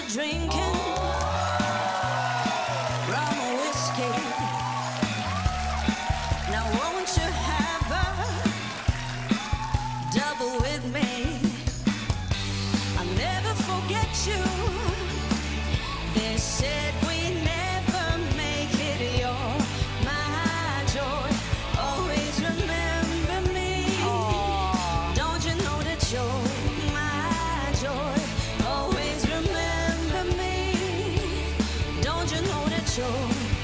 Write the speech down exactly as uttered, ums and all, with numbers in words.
drinking rum or whiskey. Now won't you have a double with me? I'll never forget you. They said we never make it. You're my joy. Always remember me. Aww. Don't you know that you're my joy? Always remember me. Don't you know that you're